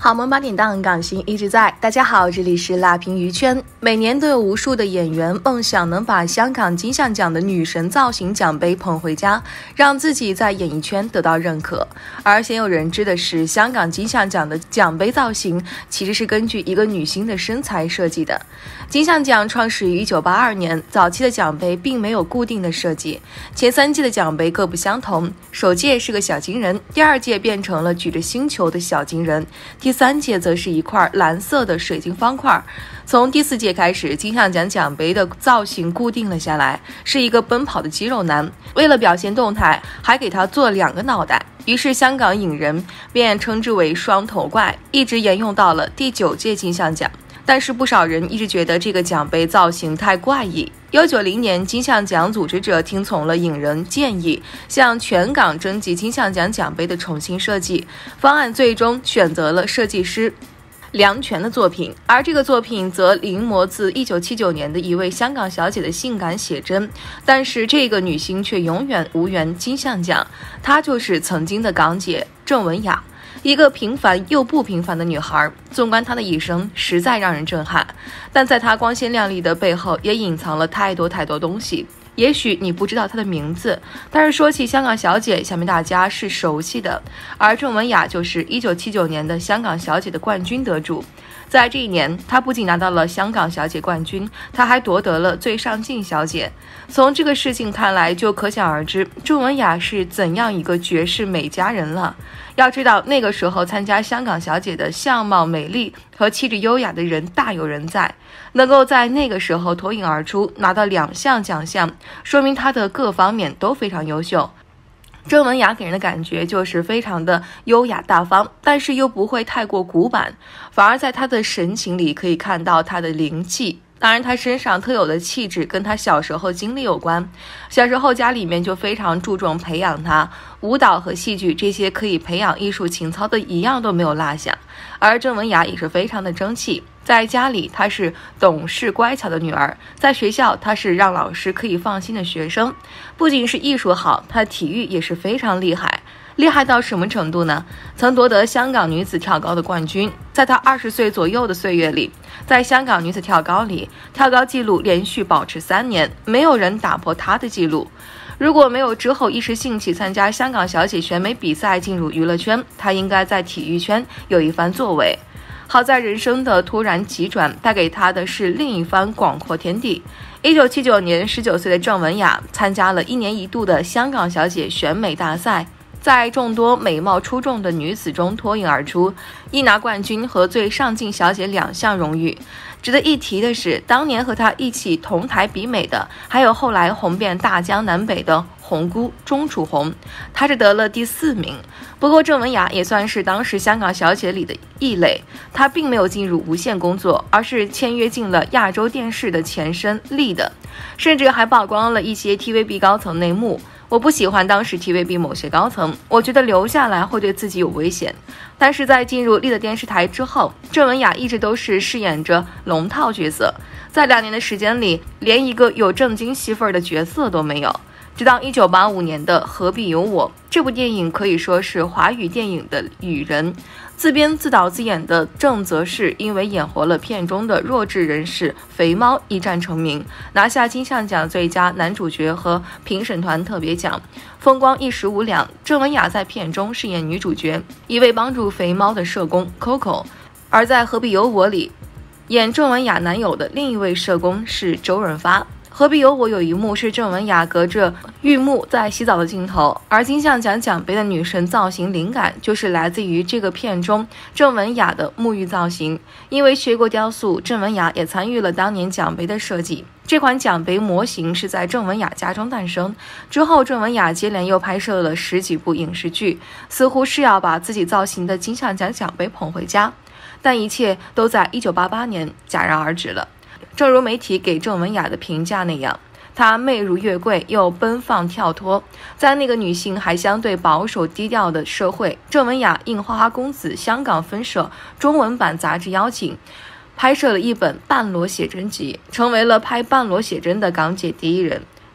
豪门八点档，港星一直在。大家好，这里是辣评娱圈。每年都有无数的演员梦想能把香港金像奖的女神造型奖杯捧回家，让自己在演艺圈得到认可。而鲜有人知的是，香港金像奖的奖杯造型其实是根据一个女星的身材设计的。金像奖创始于1982年，早期的奖杯并没有固定的设计，前3届的奖杯各不相同。首届是个小金人，第2届变成了举着星球的小金人，第3届则是一块蓝色的水晶方块。从第4届开始，金像奖奖杯的造型固定了下来，是一个奔跑的肌肉男。为了表现动态，还给他做2个脑袋，于是香港影人便称之为双头怪，一直沿用到了第9届金像奖。但是不少人一直觉得这个奖杯造型太怪异。1990年，金像奖组织者听从了影人建议，向全港征集金像奖奖杯的重新设计方案，最终选择了设计师梁权的作品，而这个作品则临摹自1979年的一位香港小姐的性感写真。但是这个女星却永远无缘金像奖，她就是曾经的港姐郑文雅。一个平凡又不平凡的女孩，纵观她的一生，实在让人震撼。但在她光鲜亮丽的背后，也隐藏了太多东西。也许你不知道她的名字，但是说起香港小姐，想必大家是熟悉的。而郑文雅就是1979年的香港小姐的冠军得主。在这一年，她不仅拿到了香港小姐冠军，她还夺得了最上镜小姐。从这个事情看来，就可想而知郑文雅是怎样一个绝世美佳人了。要知道，那个时候参加香港小姐的相貌美丽和气质优雅的人大有人在，能够在那个时候脱颖而出，拿到2项奖项，说明她的各方面都非常优秀。郑文雅给人的感觉就是非常的优雅大方，但是又不会太过古板，反而在她的神情里可以看到她的灵气。当然，她身上特有的气质跟她小时候经历有关。小时候家里面就非常注重培养她，舞蹈和戏剧这些可以培养艺术情操的一样都没有落下。而郑文雅也是非常的争气，在家里她是懂事乖巧的女儿，在学校她是让老师可以放心的学生。不仅是艺术好，她体育也是非常厉害。厉害到什么程度呢？曾夺得香港女子跳高的冠军。在她20岁左右的岁月里，在香港女子跳高里，跳高纪录连续保持3年，没有人打破她的纪录。如果没有之后一时兴起参加香港小姐选美比赛进入娱乐圈，她应该在体育圈有一番作为。好在人生的突然急转带给她的是另一番广阔天地。1979年，19岁的郑文雅参加了1年1度的香港小姐选美大赛，在众多美貌出众的女子中脱颖而出，一拿冠军和最上镜小姐2项荣誉。值得一提的是，当年和她一起同台比美的还有后来红遍大江南北的红姑钟楚红，她是得了第4名。不过郑文雅也算是当时香港小姐里的异类，她并没有进入无线工作，而是签约进了亚洲电视的前身Lead，甚至还曝光了一些 TVB 高层内幕。我不喜欢当时 TVB 某些高层，我觉得留下来会对自己有危险。但是在进入Lead电视台之后，郑文雅一直都是饰演着龙套角色，在2年的时间里，连一个有正经戏份的角色都没有。直到1985年的《何必有我》，这部电影可以说是华语电影的雨人。自编自导自演的郑则仕因为演活了片中的弱智人士肥猫一战成名，拿下金像奖最佳男主角和评审团特别奖，风光一时无两。郑文雅在片中饰演女主角，一位帮助肥猫的社工 Coco。 而在《何必有我》里，演郑文雅男友的另一位社工是周润发。何必有我有一幕是郑文雅隔着浴幕在洗澡的镜头，而金像奖奖杯的女神造型灵感就是来自于这个片中郑文雅的沐浴造型。因为学过雕塑，郑文雅也参与了当年奖杯的设计。这款奖杯模型是在郑文雅家中诞生，之后郑文雅接连又拍摄了10几部影视剧，似乎是要把自己造型的金像奖奖杯捧回家，但一切都在1988年戛然而止了。正如媒体给郑文雅的评价那样，她媚如月桂又奔放跳脱。在那个女性还相对保守低调的社会，郑文雅应花花公子香港分社中文版杂志邀请，拍摄了一本半裸写真集，成为了拍半裸写真的港姐第一人。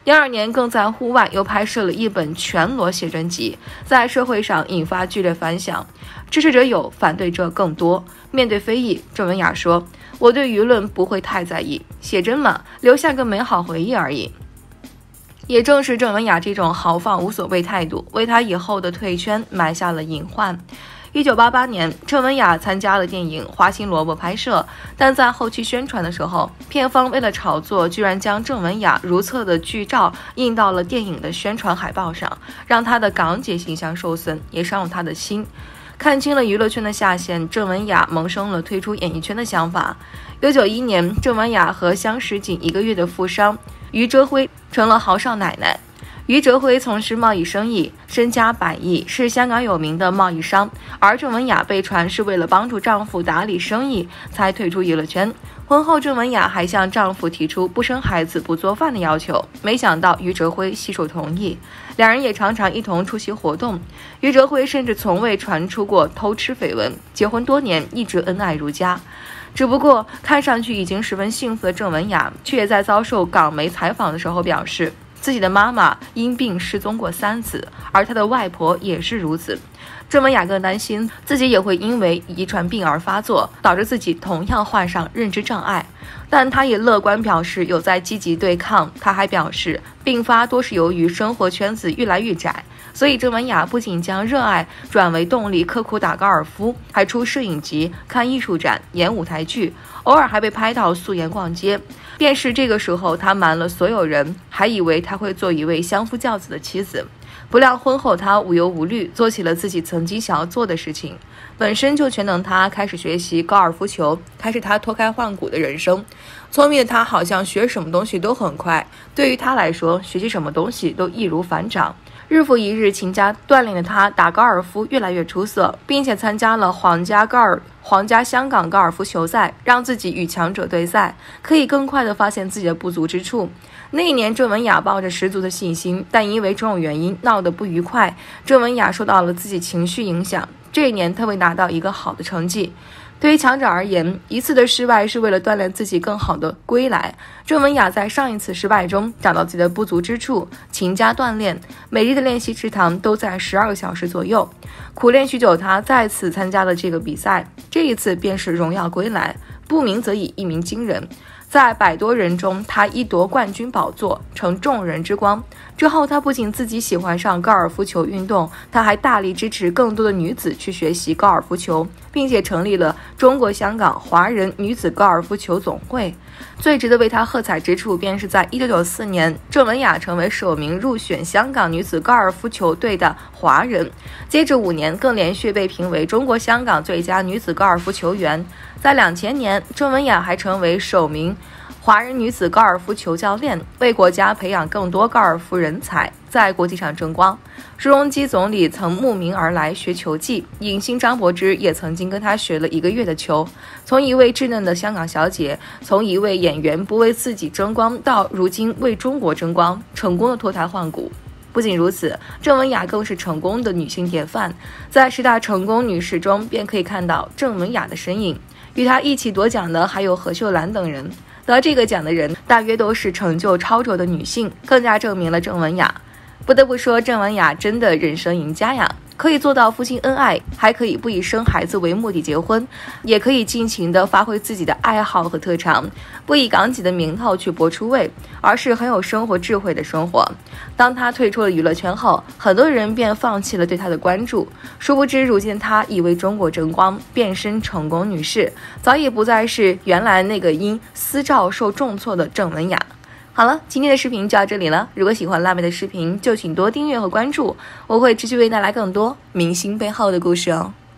第2年更在户外又拍摄了一本全裸写真集，在社会上引发剧烈反响，支持者有，反对者更多。面对非议，郑文雅说：“我对舆论不会太在意，写真嘛，留下个美好回忆而已。”也正是郑文雅这种豪放无所谓态度，为她以后的退圈埋下了隐患。1988年，郑文雅参加了电影《花心萝卜》拍摄，但在后期宣传的时候，片方为了炒作，居然将郑文雅如厕的剧照印到了电影的宣传海报上，让她的港姐形象受损，也伤了她的心。看清了娱乐圈的下限，郑文雅萌生了退出演艺圈的想法。1991年，郑文雅和相识仅1个月的富商于哲辉成了豪少奶奶。于哲辉从事贸易生意，身家100亿，是香港有名的贸易商。而郑文雅被传是为了帮助丈夫打理生意才退出娱乐圈。婚后，郑文雅还向丈夫提出不生孩子、不做饭的要求，没想到于哲辉悉数同意。两人也常常一同出席活动。于哲辉甚至从未传出过偷吃绯闻，结婚多年一直恩爱如家。只不过，看上去已经十分幸福的郑文雅，却在遭受港媒采访的时候表示，自己的妈妈因病失踪过3次，而她的外婆也是如此。郑文雅更担心自己也会因为遗传病而发作，导致自己同样患上认知障碍。但她也乐观表示有在积极对抗。她还表示，病发多是由于生活圈子越来越窄。所以郑文雅不仅将热爱转为动力，刻苦打高尔夫，还出摄影集、看艺术展、演舞台剧，偶尔还被拍到素颜逛街。便是这个时候，她瞒了所有人，还以为她会做一位相夫教子的妻子。不料婚后，她无忧无虑，做起了自己曾经想要做的事情。本身就全能，她开始学习高尔夫球，开始她脱胎换骨的人生。聪明的她好像学什么东西都很快，对于她来说，学习什么东西都易如反掌。日复一日勤加锻炼的她，打高尔夫越来越出色，并且参加了皇家香港高尔夫球赛，让自己与强者对赛，可以更快地发现自己的不足之处。那一年，郑文雅抱着十足的信心，但因为种种原因闹得不愉快，郑文雅受到了自己情绪影响。这一年，她未拿到一个好的成绩。对于强者而言，一次的失败是为了锻炼自己更好的归来。郑文雅在上一次失败中找到自己的不足之处，勤加锻炼，每日的练习时长都在12个小时左右。苦练许久，她再次参加了这个比赛，这一次便是荣耀归来。不鸣则已，一鸣惊人。在100多人中，她一夺冠军宝座，成众人之光。之后，她不仅自己喜欢上高尔夫球运动，她还大力支持更多的女子去学习高尔夫球，并且成立了中国香港华人女子高尔夫球总会。最值得为她喝彩之处，便是在1994年，郑文雅成为首名入选香港女子高尔夫球队的华人。接着5年，更连续被评为中国香港最佳女子高尔夫球员。在2000年，郑文雅还成为首名华人女子高尔夫球教练，为国家培养更多高尔夫人才，在国际上争光。朱镕基总理曾慕名而来学球技，影星张柏芝也曾经跟他学了1个月的球。从一位稚嫩的香港小姐，从一位演员不为自己争光，到如今为中国争光，成功的脱胎换骨。不仅如此，郑文雅更是成功的女性典范，在10大成功女士中便可以看到郑文雅的身影。与她一起夺奖的还有何秀兰等人。得这个奖的人大约都是成就超卓的女性，更加证明了郑文雅。不得不说，郑文雅真的人生赢家呀！可以做到夫妻恩爱，还可以不以生孩子为目的结婚，也可以尽情地发挥自己的爱好和特长，不以港姐的名头去搏出位，而是很有生活智慧的生活。当她退出了娱乐圈后，很多人便放弃了对她的关注，殊不知如今她已为中国争光，变身成功女士，早已不再是原来那个因私照受重挫的郑文雅。好了，今天的视频就到这里了。如果喜欢辣妹的视频，就请多订阅和关注，我会持续为大家带来更多明星背后的故事哦。